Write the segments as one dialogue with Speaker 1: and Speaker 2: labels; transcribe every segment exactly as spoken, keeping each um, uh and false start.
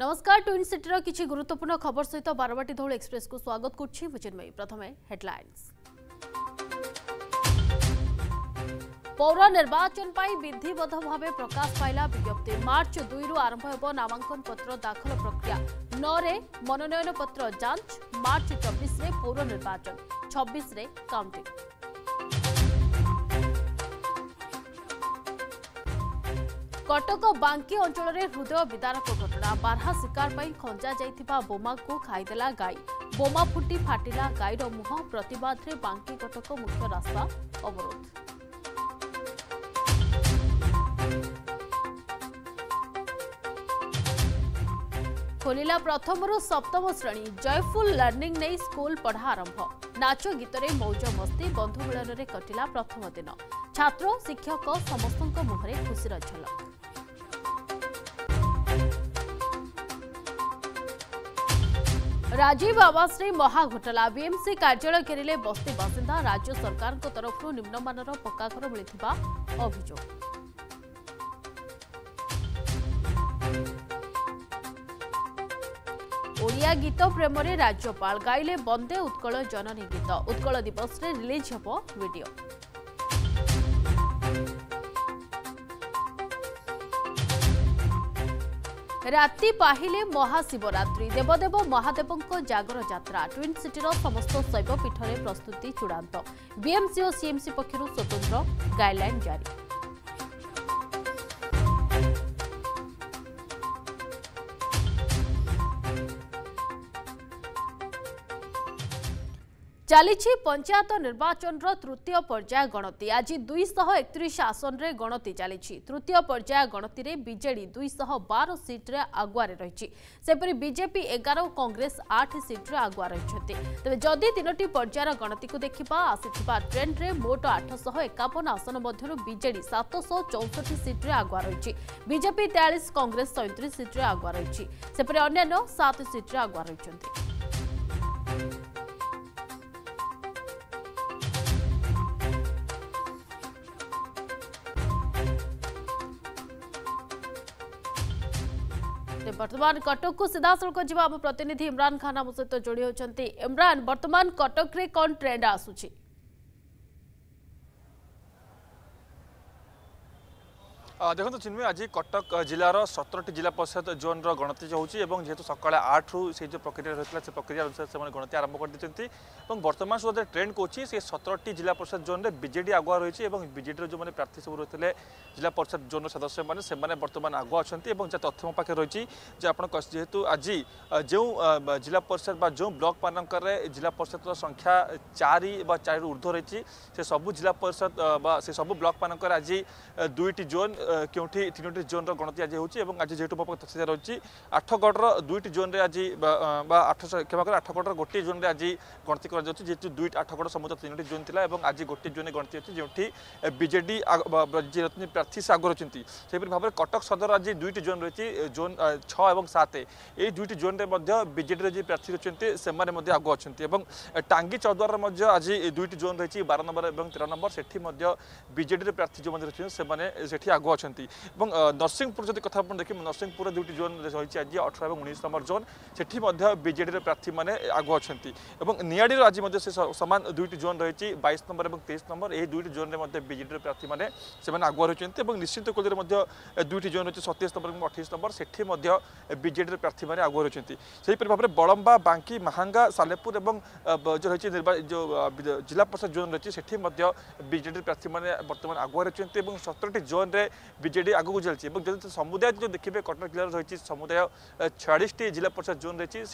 Speaker 1: नमस्कार ट्विन सिटीर किछि गुरुत्वपूर्ण खबर सहित बारवाटी धौल एक्सप्रेस को स्वागत करछि मुचिन्मयी। प्रथमे हेडलाइंस। पौर निर्वाचन पाई विधिबद्ध भाव प्रकाश पाइला विज्ञप्ति। मार्च दुई रु आरंभ हेब नामांकन पत्र दाखल प्रक्रिया। नौ रे मनोनयन पत्र जांच। मार्च चौबीस रे पौर निर्वाचन, छब्बीस रे काउंटिंग। कटक बांकी अंचल में हृदय विदारक घटना। बारहा शिकार पर खंजा जाइथिबा बोमा को खाईदेला गाई। बोमा फुटी फाटिला गाईर मुह। प्रतिबाद रे बांकी कटक मुख्य रास्ता अवरोध। खोलिला प्रथम रु सप्तम श्रेणी। जयफुल लर्निंग नहीं स्कूल पढ़ा आरंभ। नाच गीतरे मौज मस्ती बंधु मिलन में कटिला प्रथम दिन। छात्र शिक्षक समस्त मुहरे खुशीर झलक। राजीव आवास रे महा घोटाला। बीएमसी कार्यालय घेरिले बस्ती बासिंदा। राज्य सरकार को तरफ निम्नमानर पक्का घर मिलिथिबा अभियोग। ओडिया गीत प्रेम रे राज्यपाल गाइले बंदे उत्कल जननी गीत। उत्कल दिवस रे रिलीज हेबो वीडियो। राति पाहिले महाशिवरात्रि। देवदेव महादेवों जागर यात्रा। ट्विन सिटीर समस्त शैवपीठ में प्रस्तुति चूड़ांत। बीएमसी और सीएमसी पक्षर स्वतंत्र गाइडलाइन जारी। चली पंचायत निर्वाचन तृतीय पर्याय गणति। आज दुईश एकतीस आसन रे गणति चली। तृतीय पर्याय गणति रे बीजेडी दुईश बार सीट्रे आगुआरे रही। सेपरी बीजेपी एगार और कांग्रेस आठ सीट्रे आगुआ रही। तेज जदि तीनोटी पर्यायर गणति को देखा आसिथिबा ट्रेंड रे मोट आठश एकावन आसन मध्यरु बीजेडी सातश चौसठ सीट्रे आगुआ रही। बीजेपी तेयालीस, कांग्रेस सैंतीस सीट्रे आगुआ रही। सेपरी अन्यान्य सात सीट्रे आगुआ रही। वर्तमान कटक को सीधा सड़क जावा आम प्रतिनिधि इमरान खान आम सहित जोड़ी होती। इमरान, वर्तमान कटक रे कौन ट्रेंड आसुची?
Speaker 2: देखो चिन्मय, आज कटक जिलार सतरटी जिला परिषद जोन गणति होती। जेहेतु सकाल आठ रु से जो प्रक्रिया रही है प्रक्रिया अनुसार से गणति आरंभ कर देते। बर्तमान सुधा ट्रेंड कौन से सतरटी जिला परिषद जोन में बीजेडी आगुआ रही। बीजेडी जो मैंने प्रार्थी सब रही है जिला परिषद जोन सदस्य मैंने बर्तमान आगुआ अच्छा। तथ्य मो पाखे रही जेहेतु आज जो जिला परिषद जो ब्लॉक मानक जिला परिषद संख्या चार चार ऊर्ध्व रही से सबू जिला परिषद से सबू ब्लॉक मानक आज दुईटी जोन क्योंकि तीनोटी जोन गणति आज होती। आज जेहेतु मो तथ्य रही आठगढ़ दुईटी जोन में आज आठ क्षमा कर आठगढ़ गोटे जोन में आज गणति जेहेतु दुईट आठगढ़ समुद्र तीनोटी जोन थी। आज गोटे जोन गणति अच्छी जो बीजेडी प्रार्थी से आगे रही। से भाव में कटक सदर आज दुईटी जोन रही जोन छः और सात। ये दुईटी जोन में बीजेडी जी प्रार्थी रही से आगे अच्छा। टांगी चौद्वार आज दुईटी जोन रही बार नंबर और तेरह नंबर से बीजेडी प्रार्थी जो रही से आगे अच्छा। नरसिंहपुर जब कथा देखिए नरसिंहपुर दुईटी जोन रही आज अठारह और उन्नीस नंबर जोन से बीजेडी प्रार्थी मैंने आगे अच्छा। निआड़ी आज से सामान दुईटी जोन रही बाईस नंबर और तेईस नंबर। ये दुईटी जोन में बीजेडी प्रार्थी मैंने आगे रही। निश्चित कोल्ले दुईटी जोन रही सतैश नंबर और अठाईस नंबर से बीजेडी प्रार्थी मैंने आगे रही। से भाव में बड़म्बा, बांकी, महांगा, सालेपुर और जो रही जो जिला परिषद जोन रही से बीजेडी प्रार्थी मैंने बर्तमान आगे रही। सतरटी जोन में बीजेडी आगू चलती। जब समुदाय जो देखिए कटक जिले रही समुदाय छियालीस जिला परिषद जोन रही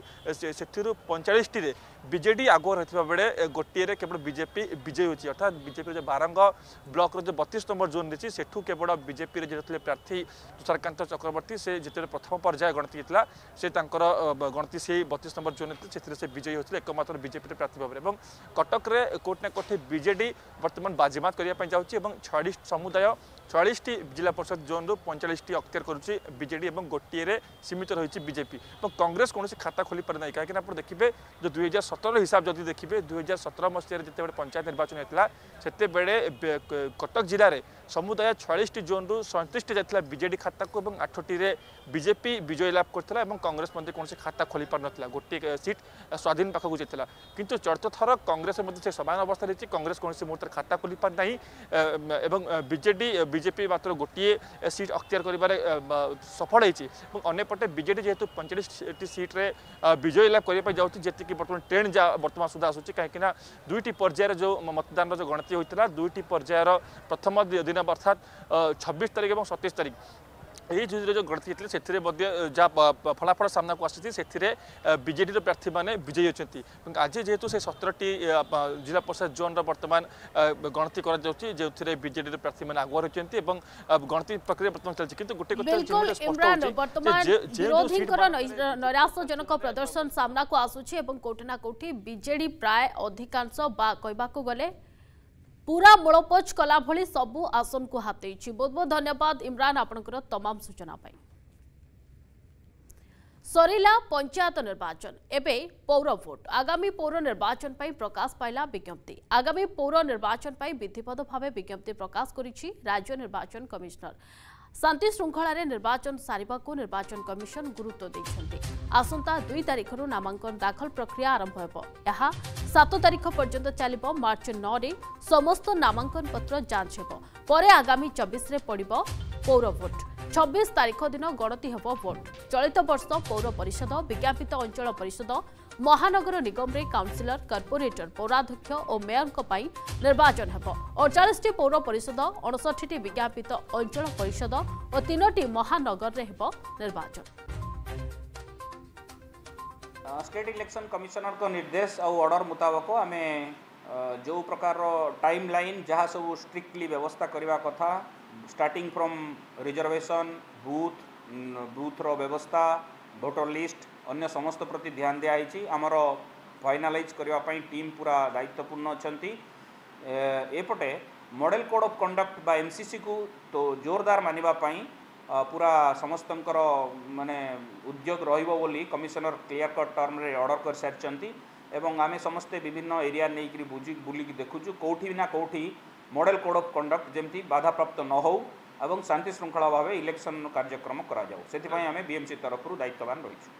Speaker 2: से पैंचाश बीजेडी आगु रही बेले गोटे केवल बीजेपी विजयी होती। अर्थात बीजेपी बारंग ब्लॉक जो बतीस नंबर जोन रही सेठू केवल बीजेपी जो प्रार्थी तुषारकांत चक्रवर्ती से जिते प्रथम पर्याय गणति होता से गणति से बतीस नंबर जोन से विजयी होते एकमात्र बीजेपी प्रार्थी भाव में। कटक में कोट ना कोटे बीजेडी बर्तमान बाजीमात करने जाऊँगी। छियालीस समुदाय चौवालीस जिला परिषद जोन रु पैंचाश अख्तियार करुच्ची बीजेडी और गोटे सीमित रही बीजेपी। तो कांग्रेस कौन खाता खोली पारे ना कहीं आप देखिए जो दुई हजार सतर हिसाब जदि देखिए दुई हजार सतर मसीह जिते पंचायत निर्वाचन होता से कटक जिले में समुदाय छयालीस जोन रु सैंतीस जाता बीजेडी खाता को आठटी बीजेपी विजय लाभ करता कांग्रेस मध्य कौन खाता खोली पार ना गोटे सीट स्वाधीन पाखक जाता किंतु चौथ थर कांग्रेस से समान अवस्था रही कांग्रेस कौन मुहूर्त खाता खोली पार ना बीजेडी बीजेपी मात्र गोटे सीट अख्तियार कर सफल होती अंपटे बीजेडी जेहेतु पैंचाश सीट्रे विजय लाभ करने जाऊँगी जी बर्तमान ट्रेंड जा बर्तमान सुधा आसूँ कहीं दुईटी पर्यायर जो मतदान जो गणति होता दुईटी पर्यायर प्रथम दिन अर्थात छब्बीस तारीख और सत्ताईस तारीख यही जो गणति होती से जहाँ फलाफल सामना को आसी से बीजेडी प्रार्थी मैंने विजयी होती आज जेहेतु से सतरटी जिला परिषद जोन बर्तमान गणति कर बीजेडी प्रार्थी मैंने आगुआ रही गणति प्रक्रिया बर्तमान चलती किंतु गोटे
Speaker 1: नैराश्यजनक प्रदर्शन सामना को आसूची कोटि ना कोटि बीजेडी प्राय अधिकांश कहबाकू गले पूरा मूलपोच कला भली सबु आसन को हाथी बहुत बहुत धन्यवाद इमरान आपनकर तमाम सूचना पाई। सरिला पंचायत निर्वाचन एबे पौर भोट आगामी पौर निर्वाचन पाई प्रकाश पाइला विज्ञप्ति आगामी पौर निर्वाचन पाई विधिवत भावे विज्ञप्ति प्रकाश करिछि राज्य निर्वाचन कमिशनर शांति श्रृंखला निर्वाचन सारिबा को निर्वाचन कमिशन गुरुत्व देछन्ति आसंता दुई तारिख रु नामांकन दाखल प्रक्रिया आरंभ हेबो यहा सात तारिख पर्यंत चलिबो मार्च नौ रे समस्त नामांकन पत्र जांच हेबो परे आगामी चौबीस रे पड़िबो पौर भोट छब्बीस तारिख दिन गणति हेबो भोट चलित वर्ष पौर परिषद विज्ञापित अंचल परिषद महानगर निगम रे काउंसिलर कॉर्पोरेटर पौराध्यक्ष और मेयर निर्वाचन हेबो अड़तालीस टी पौर परिषद उनसठ टी विज्ञापित अंचल परिषद और तीन टी महानगर रे हेबो निर्वाचन।
Speaker 3: स्टेट इलेक्शन कमिशनर को निर्देश और ऑर्डर मुताबक आम जो प्रकार टाइम लाइन जहाँ सब स्ट्रिक्टली व्यवस्था करने कथा starting from reservation booth booth रो व्यवस्था भोटर लिस्ट अन्य समस्त प्रति ध्यान दिखाई आमर फाइनालाइज करने टीम पूरा दायित्वपूर्ण अच्छा एपटे मॉडल कोड ऑफ कंडक्ट बा एमसीसी को तो जोरदार मानिबाई पूरा समस्तंकर माने उद्योग रहिबो बोली कमिशनर क्लियर कट टर्म रे ऑर्डर कर सारी एवं आमे समस्ते विभिन्न एरिया नहीं करी बुझी बुलिक देखुचु कोठी ना कोठी मॉडल कोड ऑफ कंडक्ट जेमती बाधा प्राप्त न हो एवं शांति श्रृंखला भाव इलेक्शन कार्यक्रम करा जाऊ सेथिपई आमे बीएमसी तरफ दायित्ववान रहिछु।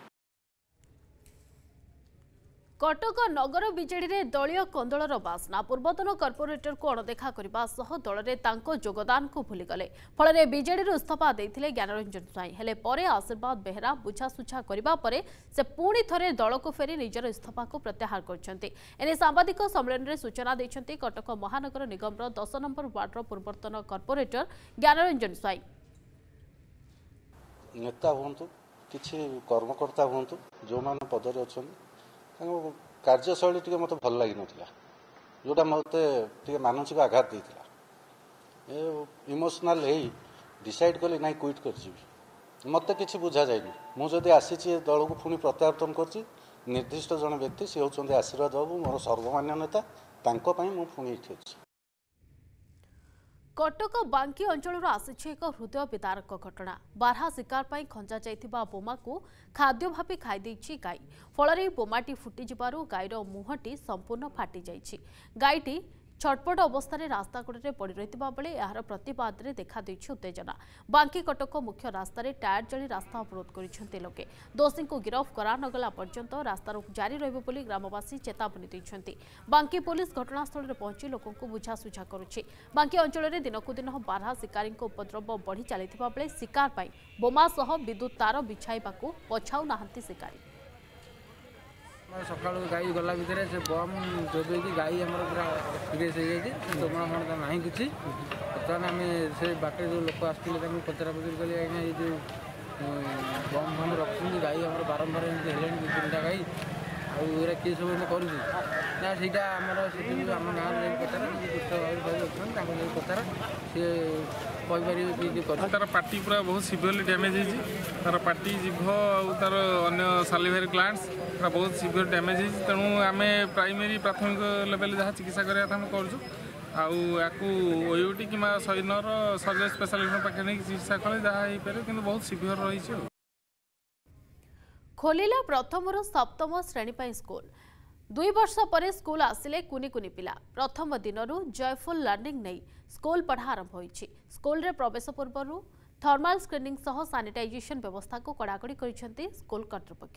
Speaker 1: कटक नगर बीजेडी रे दलीय कंदलर बासना पूर्वतन कॉर्पोरेटर को अणदेखा करने सह दल में योगदान को भूलीगले फल बीजेडी इस्तीफा देते ज्ञानरंजन स्वाई हेले परे आशीर्वाद बेहरा बुझासुझा करने से पुणी थे दल को फेरी निजर इस्तीफा को प्रत्याहार कर सांबादिक सम्मेलन में सूचना देते कटक महानगर निगम दस नंबर वार्डर पूर्वतन कॉर्पोरेटर ज्ञानरंजन स्वाई।
Speaker 4: नेता हूँ कि कर्मकर्ता हूँ जो मैंने पदर अच्छा कार्यशैली टी मत भल लगी ना जोटा मत मानसिक आघात देता इमोशनाल है डिसाइड कली ना क्विट कर मत कि बुझा जाए मुझे आसी दल को पुणी प्रत्यावर्तन कर निर्दिष्ट जन व्यक्ति सी होती आशीर्वाद बाबू मोर सर्वमान्य नेता पुणी ये
Speaker 1: कटक बांकी अंचल आसी एक हृदय विदारक घटना बारहा शिकार पर खंजा जाइथिबा बोमा को खाद्य भावे खाई गाई फल बोमाटी फुटी जिबारु गाईर मुहटी संपूर्ण फाटी जाइछि गाईटी छटपट अवस्था रास्ता कड़े पड़ रही बेले यार प्रतिवाद में देखा उत्तेजना बांकी कटक मुख्य रास्त टायर जली रास्ता अवरोध कर लोके दोषी को गिरफ करा नगला पर्यंत रास्ता जारी रही ग्रामवासी चेतावनी देते बांकी पुलिस घटनास्थल में पहुंची लोकों को बुझासुझा करुछि बांकी अंचल में दिनक दिन बारहा शिकारी उपद्रव बढ़ी चली बेले शिकार पर बोमा सह विद्युत तार बिछाइबा पछाऊ नाहांती शिकारी
Speaker 5: सका गाई गला भितर से बम चोबेक गाई आम पूरा सीरीयस हो जाए दमा फणा ना कि बर्तमान आम से बाकी जो लोक आसते पचरा पचर कले आज्ञा ये जो बम फम रखुच्च गाई आम बारंबार एमती है दु तीन गाई आगे किए सब ना से आम गाँव पचार दुष्ट भाई अच्छा पचार सी कहीपर
Speaker 6: तार पार्टी पूरा बहुत सीवियरली डैमेज है तार पार्टी जीभ तार अन्य सालिभारी ग्लैंड्स बहुत सीवियर डैमेज है तेणु आम प्राइमरी प्राथमिक लेवल जहाँ चिकित्सा कराया आउ ओयूटी कि सैनर सर्जरी स्पेशलिस्ट पाखे नहीं चिकित्सा कले जहाँ हो पारे कि बहुत सीवियर रही
Speaker 1: खोलिला प्रथम सप्तम श्रेणी स्कूल दुई वर्ष पर स्कूल आसिले कुनी कुनी पिला प्रथम दिनरू जयफुल लर्निंग नहीं स्कूल पढ़ा आरंभ होइछि। स्कूल रे प्रवेश पूर्व थर्माल स्क्रीनिंग सह सैनिटाइजेशन व्यवस्था को कड़ाकड़ी करिसेंती स्कूल कर्तृपक्ष।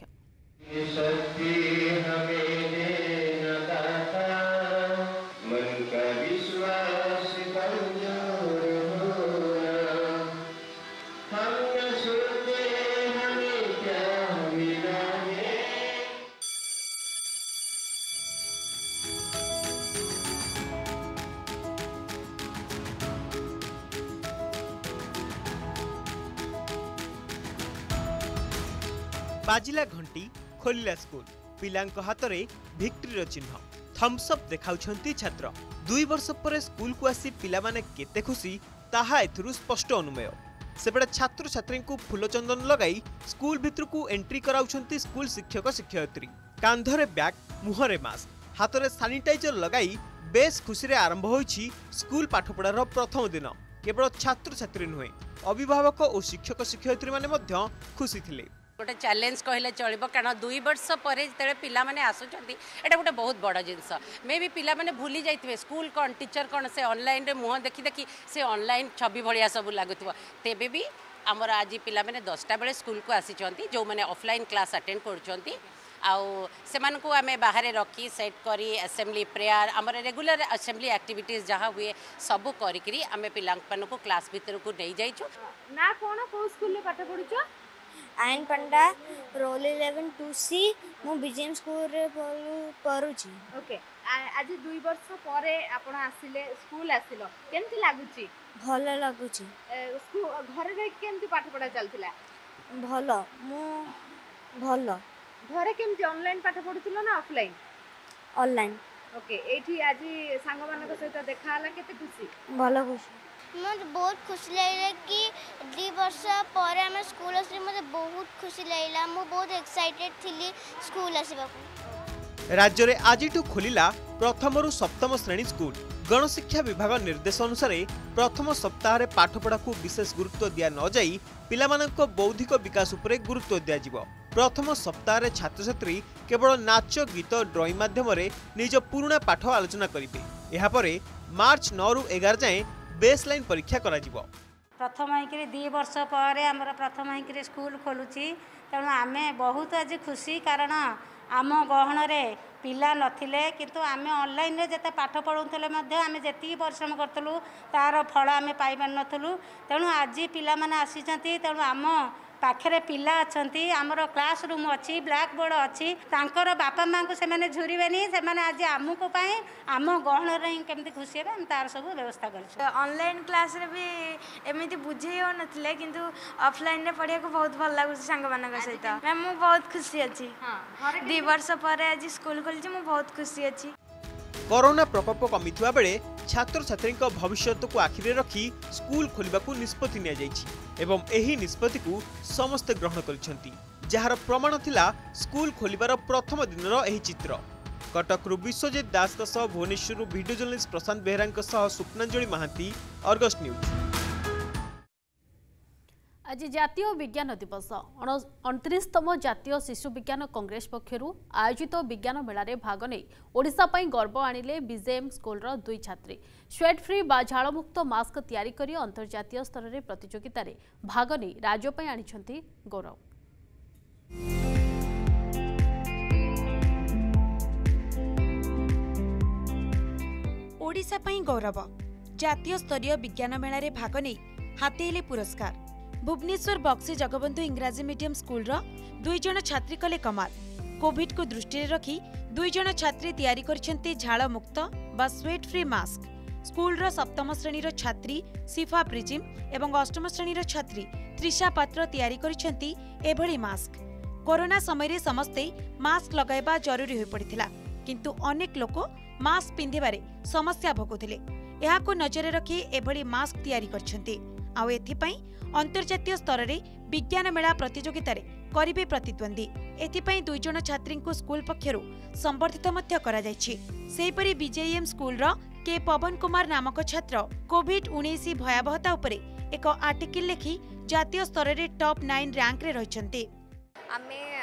Speaker 7: बाजिला घंटी खोलिला स्कूल पिलांक हाथ में भिक्ट्री चिन्ह थम्सअप देखाउछंती छात्र। दुई वर्ष पर स्कूल को आसी पिला माने केते खुशी ताहा एथुरु स्पष्ट अनुमेय। सेपटे छात्र छात्री को फूलचंदन लगाई स्कूल भितर को एंट्री कराउछंती स्कूल शिक्षक शिक्षयित्री। कांधरे बैग मुहरे मास्क हाथ में सानिटाइजर लगाई बेस खुशी रे आरंभ होइछि स्कूल पाठपढ़ार प्रथम दिन। केवल छात्र छात्री नुहे अभिभावक और शिक्षक शिक्षयित्री माने मध्य खुशी थिले।
Speaker 8: गोटे चैलेंज कहले चलो कारण दुई वर्ष पर जो पिला माने आसुचंती एटा गोटे बहुत बड़ जिनस मे भी पिला माने भूली जाइथिबे स्कूल कौन टीचर कौन से ऑनलाइन रे मुह देखी देखी से ऑनलाइन छवि भलिया सब लागुथिबो। तेबे भी आमर आज पिला माने दसटा बेले स्कूल को आसीचंती जो माने ऑफलाइन क्लास अटेंड करचंती आउ सेमान को आमे बाहर रखी सेट करी असेंबली प्रेयर आमर रेगुलर असेंबली एक्टिविटीज जहाँ हुए सब करी आमे पिला को क्लास भीतर को नहीं जाइछु।
Speaker 9: ना कोन को स्कूल ले पाठ पढुछो?
Speaker 10: Ayan Panda roll eleven two C मु बीजेएम स्कूल रे पढुछि।
Speaker 9: ओके आज दुई वर्ष पर आपण आसिले स्कूल आसिलो केमति लागुछि?
Speaker 10: भलो लागुछि।
Speaker 9: स्कूल घर रे केमति पाठ पढा चलतिला?
Speaker 10: भलो मु भलो।
Speaker 9: घरे केमति ऑनलाइन पाठ पढुतिलो ना ऑफलाइन?
Speaker 10: ऑनलाइन।
Speaker 9: ओके एठी आज सांग मानक सहित देखा हला केते खुशी?
Speaker 10: भलो खुशी।
Speaker 11: मुझे बहुत खुशी लगे कि दुई वर्ष पर आम स्कूल आसली मुझे बहुत खुशी लगे मु बहुत एक्साइटेड थी स्कूल आसवा।
Speaker 7: राज्य में आजिठू खोलिला प्रथम रु सप्तम श्रेणी स्कूल। गणशिक्षा विभाग निर्देश अनुसार प्रथम सप्ताह पाठपढ़ा को विशेष गुरुत्व दिया न जाई पिलामानक बौद्धिक विकास उपरे गुरुत्व दिया जिवो। प्रथम सप्ताह छात्र छात्री केवल नाच गीत ड्रॉइंग माध्यम निज पुराणा पाठ आलोचना करेंगे। यह मार्च नौ रु एगार जाए बेसलाइन परीक्षा करा जिवो।
Speaker 12: प्रथम होकर दी वर्ष पर आमर प्रथम होकर स्कूल खोलुची तेणु आम बहुत आज खुशी कारण आम गहन रे पिला नथिले किंतु आम ऑनलाइन रे जते पाठ पढ़ुतले मध्य आम जेती परिश्रम करतलु तार फल आम पाई पार नथलु तेणु आज पिला माने आसीचंती तेणु आम पाखरे पिला अच्छी आमर क्लास रूम अच्छी ब्लैक बोर्ड अच्छी तांकर बापा माँ को सेमाने झुरिबेनी सेमाने आज आमको पाए आम गहन रे केमती खुशी हेबे तार सब व्यवस्था कर।
Speaker 10: ऑनलाइन क्लास रे भी एमिति बुझे हो नथिले किंतु ऑफलाइन रे पढ़िया को बहुत भल लागु संग मानक सहित मैम मु बहुत खुशी अछि। हां दो वर्ष पर आज स्कूल खोलछि मु बहुत खुशी अछि।
Speaker 7: कोरोना प्रकोप कमिथिबा बेले छात्र छात्री भविष्य को आखिरे रखी स्कूल खोलिबा को निष्पत्ति निया जाइछि एवं एही निष्पत्ति को समस्त ग्रहण करिसेंती जार प्रमाण थिला स्कूल खोलिबार प्रथम दिनर एही चित्र। कटक रु Biswajit Das Bhubaneswar video journalist Prashant Behera Swapnanjali Mahanty Argus news.
Speaker 1: आज जातीय विज्ञान दिवस अणतीसतम जातीय शिशु विज्ञान कांग्रेस पक्षर आयोजित विज्ञान मेला भाग नहीं ओडिशा पई गर्व आनिले बीजेएम स्कूल रो दुई छात्री स्वेट फ्री बा झाड़मुक्त मास्क तैयारी करी अंतर्जातीय स्तर में प्रतियोगिता रे भाग नहीं राज्य पई आनिछंती गौरव।
Speaker 13: ओडिशा पई गौरव जातीय स्तरीय विज्ञान मेला रे भाग नहीं हातेले पुरस्कार। भुवनेश्वर बक्सी जगबंधु इंग्राजी मीडियम स्कूल रो दुई जण छात्री कले कमाल। कोविड को दृष्टि रखी दुई जण छात्री तैयारी करछंती झाड़ मुक्त बा स्वेट फ्री मास्क। स्कूल रो सप्तम श्रेणी रो छात्री सिफा प्रिजिम एवं अष्टम श्रेणी रो छात्री त्रिषा पात्र तैयारी करछंती एभली मास्क। कोरोना समय रे समस्ते मास्क लगाइबा जरूरी होई पड़िथिला किंतु अनेक लोक मास्क पिंधिबारे समस्या भोगुथिले। एहाको नजर रखी एभली मास्क तैयारी करछंती आउ एथिपई अंतर्जातीय स्तर रे विज्ञान मेला प्रतियोगिता रे करिबे प्रतिद्वंदी। एथिपई दुई जण छात्री को स्कूल पक्षरु संबर्धित मध्य करा जायछि। सेहिपरि बीजेएम स्कूल रो के पवन कुमार नामक छात्र कोविड उन्नीस भयावहता उपरे एक आर्टिकल लिखि जातीय स्तर रे टॉप नाइन रैंक रे रहिछन्ते।
Speaker 14: आमे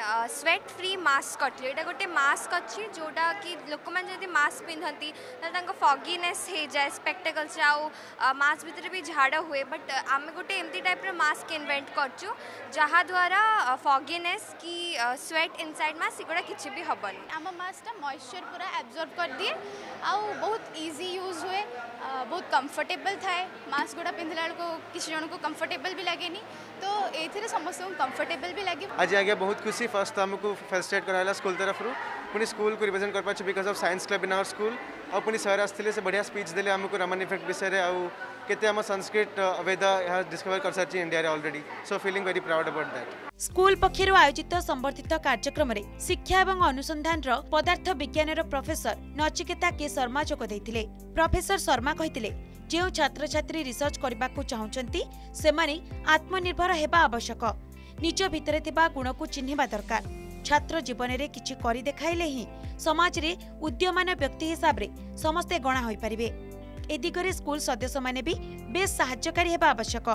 Speaker 14: स्वेट फ्री मास्क करथिले एटा गोटे मास्क अछि जोटा कि लोक मान जदि मास्क पिंधंती तांको फॉगीनेस हे जाय स्पेक्टेकल्स आउ मास्क भितर भी झाड़ हुए बट आम गोटे एमती टाइप रो मास्क इन्वेंट करछु जहा द्वारा फॉगीनेस की स्वेट इनसाइड मास्क सिगुडा किछि भी हबनी
Speaker 15: आम मास्क टा मॉइस्चर पूरा एब्जॉर्ब कर दिए आउ बहुत इजी यूज हुए बहुत कंफर्टेबल थाए मास्क गुड़ा पिंधला को किसी जन को कंफर्टेबल भी लगेनी तो एथिरे समस्त को कंफर्टेबल भी लगे
Speaker 16: आज आगे बहुत खुशी फर्स्ट हमको फर्स्ट एड कराला स्कूल तरफ रु पुनी स्कूल को रिप्रेजेंट कर पाछ because of science club in our school और पुनी सर आस्थिले से बढ़िया स्पीच देले हमको रमन इफेक्ट विषय रे आउ केते हम संस्कृत वेद हैज डिस्कवर कर साची इंडिया रे already so feeling very proud about that
Speaker 13: school पक्षरु आयोजित संबर्धित कार्यक्रम रे शिक्षा एवं अनुसंधान रो पदार्थ विज्ञान रो प्रोफेसर नचिकेता के शर्मा जोग दैथिले प्रोफेसर शर्मा कहिथिले जे छात्र छात्री रिसर्च करबा को चाहुचंती से माने आत्मनिर्भर हेबा आवश्यक निज भितरे थिबा गुण को चिन्हिबा दरकार छात्र जीवन रे किछि करि देखाइले ही समाज रे उद्यमान व्यक्ति हिसाब रे समस्ते गणा होई परिबे ए दिगरे स्कूल सदस्य माने भी बेस सहायकारी हेबा आवश्यक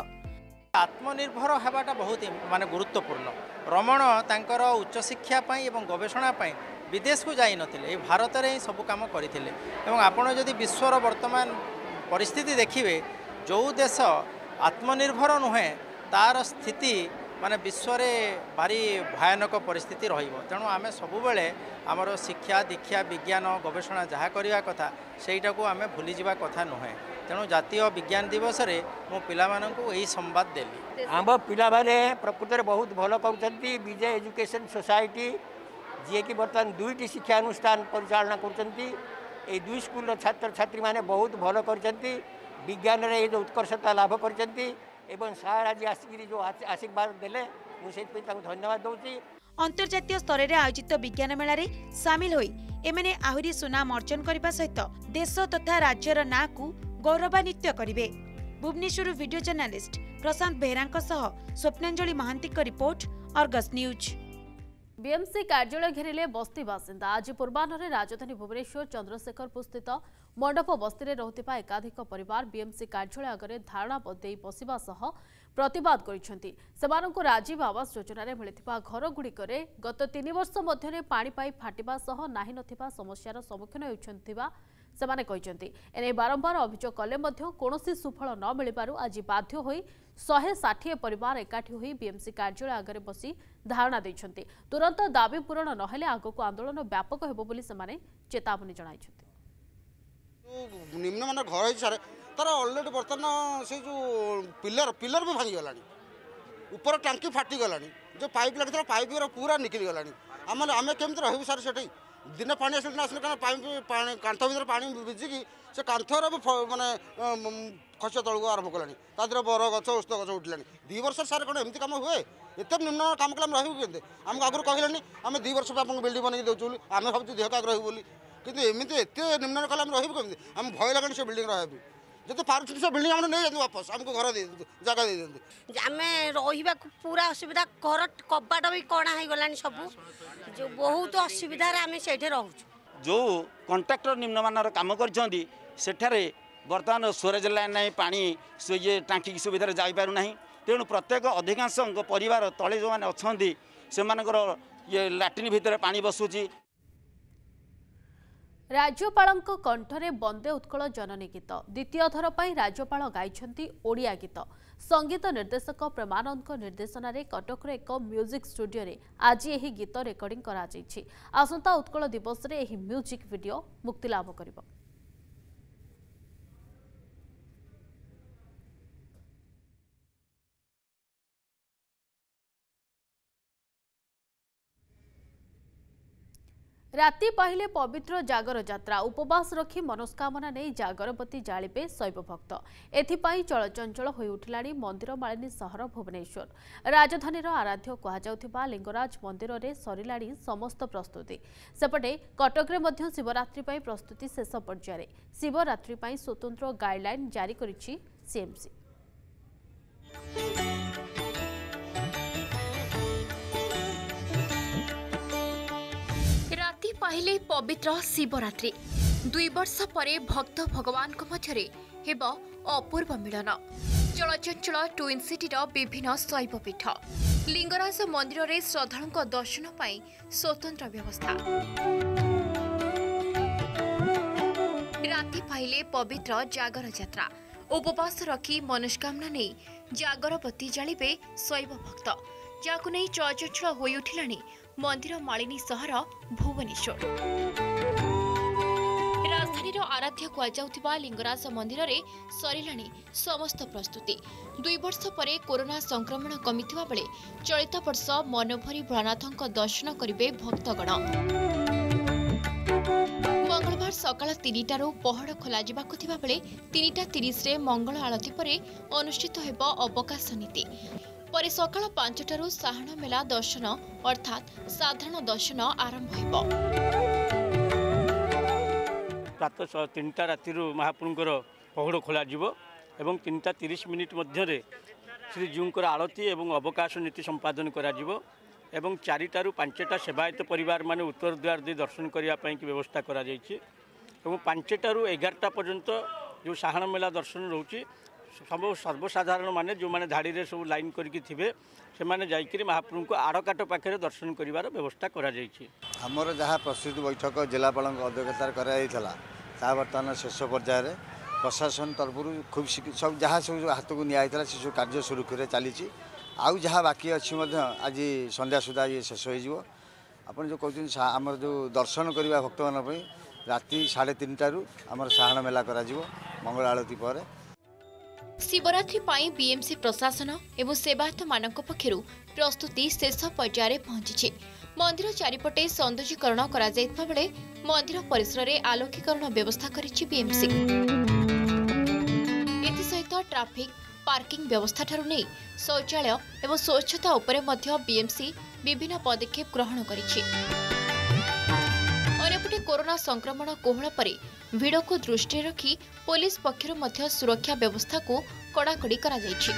Speaker 17: आत्मनिर्भर हेबाटा बहुत माने गुरुत्वपूर्ण रमण तांकर उच्च शिक्षा पाई एवं गवेषणा पाई विदेश को जाई नथिले भारत रे ही सब काम करिथिले एवं आपण जदि विश्वर वर्तमान परिस्थिति देखिए जो देश आत्मनिर्भर नुहे तार स्थिति माने विश्व में भारी भयानक परिस्थिति रहिबो तेणु आमे सबुबेले आमर शिक्षा दीक्षा विज्ञान गवेषणा जहाँ करवा कथा सेटा को आमे भूली जावा कथा नुहे तेणु जातीय विज्ञान दिवस रे मो पिला माननकु एही संवाद देली
Speaker 18: आम पिला माने प्रकृत रे बहुत भलो करछंती विजय एजुकेशन सोसाइटी जे कि बर्तमान दुईटी शिक्षा अनुष्ठान परिचालना करछंती ए दुई स्कूल छात्र छात्री माने बहुत भलो करछंती विज्ञान रे जो उत्कर्षता लाभ करछंती एवं सार आज आसिक जो आशीर्वाद देले मु से धन्यवाद दउची
Speaker 13: अंतर्जातीय स्तर रे आयोजित विज्ञान मेला रे शामिल होई एमने आहुरी सुनाम अर्जन करबा सहित देश तथा राज्यर ना को गौरवान्वित करिवे भुवनेश्वर वीडियो जर्नलिस्ट प्रशांत बेहरांक सह स्वप्नांजलि महांती को रिपोर्ट अर्गस न्यूज
Speaker 1: बीएमसी कार्यालय घेरिले बस्ती बासिंदा आज पूर्वाह्न राजधानी भुवनेश्वर चंद्रशेखरपुर स्थित मंडप बस्ती रहुथिबा एकाधिक परिवार बीएमसी कार्यालय आगे धारणा दे बसिबा सह प्रतिवाद करिसेंती सेमानंकु राजीव आवास योजना रे मिलिथिबा घर गुड़िकरे गत तीन वर्ष मध्यरे पानी पाइप फाटिबा सह नाही नथिबा समस्यार सम्मुखीन होउछंतिबा सेमाने कहिसेंती एने बारंबार अभियोग कले मध्य कोनोसी सुफल न मिलिबारु आज बाध्य होई शहे षाठिए परिवार एकाठी होई बीएमसी कार्यालय आगे बसी धारणा दैछंती तुरंत दाबी पूरण नहेले आगको आंदोलन व्यापक हेबो बोली सेमाने चेतावनी जणाइछंती
Speaker 19: निम्न मान घर सारे तार अलरेडी बर्तमान से जो पिलर पिलर भी भांगी गलानी ऊपर टांकी फाटी गलानी जो पाइप लगे पाइप पूरा निकली गलानी आम आम केमती रहबू सार से दिन पानी आस आसने कारण पाइप कांथ भर पानी भिजिकी से कांथर भी माने खसिया तौक आरंभ कलानी तादर बर गछ ओस्त गछ उठिलानी दुई वर्ष सार कौन एमती कम हुए एत निम्न काम कले रही के आमको आगुरी कहलानी आम दुई वर्ष आपको बिल्डिंग बनई देचु आम भावुँ देह का रही बोली कितु एमती एत निम्न कले आम रही कमी आम भय लगे से बिल्डिंग रही जब पार्टी से बिल्डिंग आम नहीं जाते वापस आमको घर दे जगह दे दिखाते
Speaker 20: आम रहा पूरा असुविधा घर कबाट भी कणा हो गलानी सब जो बहुत असुविधा आम से रोच
Speaker 21: जो कंट्राक्टर निम्नमान काम कर बर्तमान स्टोरेज लाइन ना पानी ये टांकी सुविधा जापार ना तेणु प्रत्येक अधिकांश परिवार तले जो मैंने अच्छा से ये लाट्रिन भितर पानी बसुची
Speaker 1: राज्यपाल कंठरे बंदे उत्कल जननी गीत द्वितीय थर पर राज्यपाल गाइछंती ओडिया गीत संगीत निर्देशक प्रेमानंद निर्देशन में कटक एक म्यूजिक स्टूडियो रे आज यही गीत रेकर्डिंग करा जायछि आसंता उत्कल दिवस रे यही म्यूजिक वीडियो मुक्ति लाभ करिबो। राति पाहिले पवित्र जागर यात्रा उपवास रखी मनोस्कामना नहीं जागरबती जालिबे शैव भक्त एथिपाई चलचंचल होई उठिलाणी मंदिर मालिनी सहर भुवनेश्वर राजधानीर आराध्य कहुथबा लिंगराज मंदिर रे सरिलाणी समस्त प्रस्तुति सेपटे कटक रे मध्य शिवरात्रि पाई प्रस्तुति शेष पर्यायर शिवरात्रि पाई स्वतंत्र गाइडलाइन जारी करिछि सीएमसी।
Speaker 22: राति पाहिले पवित्र शिवरात्रि दुई वर्ष परे भक्त भगवान को मध्यरे हेब अपूर्व मिलन चलचंचल ट्विन सिटीर विभिन्न शैवपीठ लिंगराज मंदिर में श्रद्धालुओं दर्शन पर स्वतंत्र व्यवस्था राति पाइले पवित्र जागर यात्रा उपवास रखी मनोस्कामना नहीं जागरबत्ती जालिबे शैव भक्त जहां नहीं चलचंचल हो उठिलानी मंदिर मालिनी सहर भुवनेश्वर। राजधानी आराध्य कहुवा लिंगराज मंदिर में सरिलाणी समस्त प्रस्तुति दुई वर्ष पर कोरोना संक्रमण कमिथिबा बेले चलित वर्ष मनोभरी भोलानाथों दर्शन करेंगे भक्तगण। मंगलवार सकाल तीनटारू पहड़ खोल बेले तीनटा तीस मंगल आलती पर अनुष्ठित होब अवकाश नीति पर सकाल पांचटारू साहाण मेला दर्शन अर्थात साधारण दर्शन आरंभ हो।
Speaker 18: प्रातः तीनटा राति महाप्रभुंर पहुड़ खोल एवं तीनटा तीस मिनिट मध्य श्रीजीवर आरती एवं अवकाश नीति संपादन करा एवं चारिटारू पांचटा सेवायत परिवार माने उत्तर द्वार दे दर्शन करने की व्यवस्था करा एवं पांचटारू एगारटा पर्यंत जो साहाण मेला दर्शन रोचे सब सर्वसाधारण माने जो माने धाड़ी रे सब लाइन करके थिबे से माने जाइकरी महाप्रभु को आड़काट पाखे दर्शन करिवार व्यवस्था करा जाइछि।
Speaker 2: हमर जहाँ प्रस्तुति बैठक जिलापाल अध्यक्षतार कराइला ता बर्तमान शेष पर्यायर प्रशासन तरफ खूब सब जहाँ सब हाथ को निया से सब कार्य सुरुखुरे चली आउ जहाँ बाकी अच्छी आज संध्या सुधा ये शेष हो आप जो कहते आम जो दर्शन करवा भक्त मान राति साढ़े तीन टारू आम साहाण मेला करा मंगल आलती पर।
Speaker 22: शिवरात्रि पाई बीएमसी प्रशासन एवं सेवायत मानक पक्षरु प्रस्तुति शेष पर्यायर पहुंची मंदिर चारिपटे सौंदर्यीकरण करा जायतबा बेले मंदिर परिसर में आलोकीकरण व्यवस्था करिछि बीएमसी। एसहित ट्राफिक पार्किंग व्यवस्था ठारू नहीं शौचालय एवं स्वच्छता उपरे मध्य बीएमसी विभिन्न पदक्षेप ग्रहण करिछि। अन्यपटे कोरोना संक्रमण कोहल पर भिड़ को दृष्टि रखी पुलिस पक्षर मध्य सुरक्षा व्यवस्था को कड़ाकड़ी करा जायछि।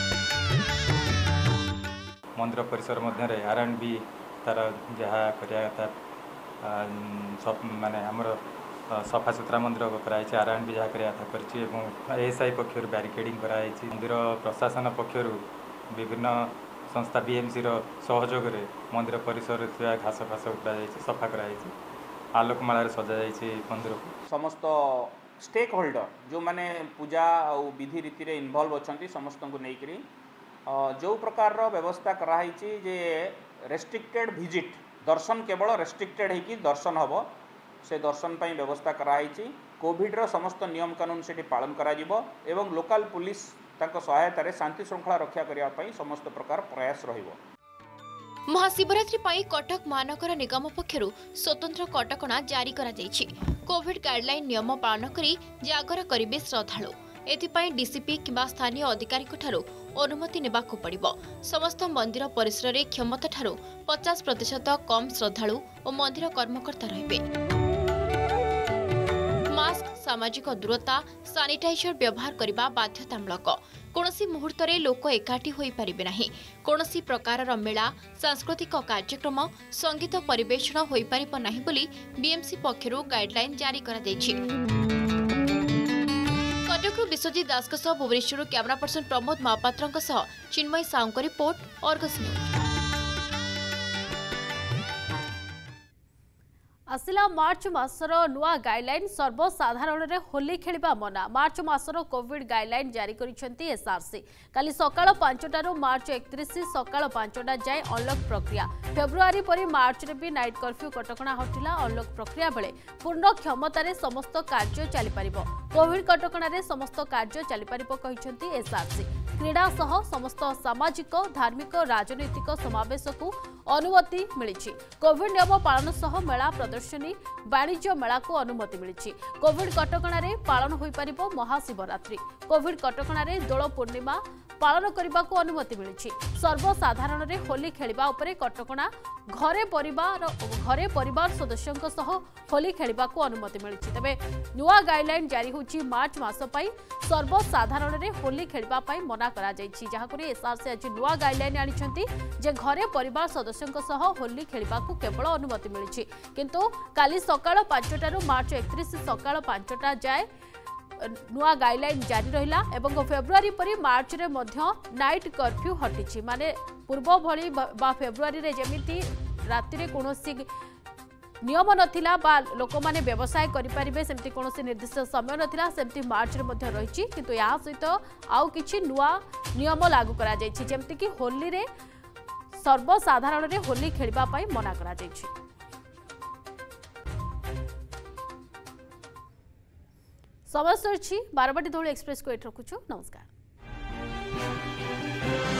Speaker 3: मंदिर परिसर मध्य आर एंड बी तार जहाँ करा सब माने हमर सफा सुतरा मंदिर कराई आर एंड बी जहाँ करा एस आई पक्षर बैरिकेडिंग कराई मंदिर प्रशासन पक्षर विभिन्न संस्था बीएमसी सहयोग में मंदिर परिसर घास फास उपड़ा सफा कराई आलोकमाल सजा जाइए मंदिर को
Speaker 23: समस्त स्टेक होल्डर जो माने पूजा और विधि रीति रे इन्वॉल्व अच्छा समस्त को लेकर जो प्रकार व्यवस्था कराई जे रेस्ट्रिक्टेड विजिट दर्शन केवल रेस्ट्रिक्टेड होगी दर्शन हम से दर्शन पर व्यवस्था कराई कोविड रो समस्त नियम कानून से पालन करा एवं लोकल पुलिस तांको सहायतार शांति श्रृंखला रक्षा करने समस्त प्रकार प्रयास रहिबो।
Speaker 22: महाशिवरात्रि पाई कटक महानगर निगम पक्षरु स्वतंत्र कटकणा जारी करा जायछि। कोविड गाइडलाइन नियम पालन करी जागर करिबे श्रद्धालु एथिपाई डीसीपी किंबा स्थानीय अधिकारी ठारू अनुमति नेबाकू पड़िबो। समस्त मंदिर परिसर रे क्षमता ठारू पचास प्रतिशत कम श्रद्धालु और मंदिर कर्मकर्ता रहिबे। मास्क सामाजिक दूरता सानिटाइजर व्यवहार करने बाध्यतामूलक कौनसी मुहूर्त में लोक एकाठी हो पारिबे नाही। कौनसी प्रकार मेला सांस्कृतिक कार्यक्रम संगीत परिवेषण हो पारिब नाही बोली बीएमसी पक्षरु गाइडलाइन जारी करा दैछि। कटकरू Biswajit Das Bhubaneswar camera person Pramod Mohapatra Chinmay Sahu report Argus news.
Speaker 1: आसिला मार्च मासर नुआ गाइडलाइन सर्वसाधारण रे होली खेलिबा मना। मार्च मासर कोविड गाइडलाइन जारी करिसेंती एसआरसी। काली सकाळ पांचटा रु मार्च एकतीस सकाळ पांचटा जाय अनलॉक प्रक्रिया। फेब्रुआरी परी मार्च रे भी नाइट कर्फ्यू कटकणा हटिला। अनलॉक प्रक्रिया बेले पूर्ण क्षमता रे समस्त कार्य चली परिबो। कोविड कटकणा रे समस्त कार्य चली परिबो कहिसेंती एसआरसी। क्रीड़ा सह समस्त सामाजिक धार्मिक राजनैतिक समावेश को अनुमति मिली। कोविड नियम पालन सह मेला प्रदर्शनी वाणिज्य मेला को अनुमति मिली। कोविड कटकणा रे पालन होई परिबो महाशिवरात्रि। कोविड कटकणा रे दोल पूर्णिमा पालन करने को अनुमति मिली। सर्वसाधारण रे होली खेलिबा उपरे कटकणा घरे परिवार घरे परिवार सदस्यों सह होली खेलिबा को अनुमति मिली। तबे नुआ गाइडलाइन जारी होची मार्च मास पई सर्वसाधारण रे होली खेलिबा पई मना करा जायछि। जहा करी एसआरसी आज नुआ गाइडलाइन आनिछंती जे घरे परिवार सदस्यों सह होली खेलिबा को केवल अनुमति मिली। किंतु काली सकाळ पांचटा रु मार्च एकतीस सकाळ पांचटा जाय नुआ गाइडलाइन जारी रहिला एवं फेब्रुआरी परी मार्च रे मध्य नाइट कर्फ्यू हटिछि माने पूर्व भली बा फेब्रुआरी रे जेमिति राति रे कोनोसी नियम नथिला बा लोक माने व्यवसाय करि परिबे सेमति कोनोसी निर्दिष्ट समय नथिला सेमति मार्च रे मध्य रहिछि किंतु या सहित आउ किछि नुआ नियम लागू करा जायछि जेमति कि होली रे सर्वसाधारण रे होली खेलिबा पई मना करा जायछि। समय बारवाटी धौली एक्सप्रेस को एट रखुछु नमस्कार।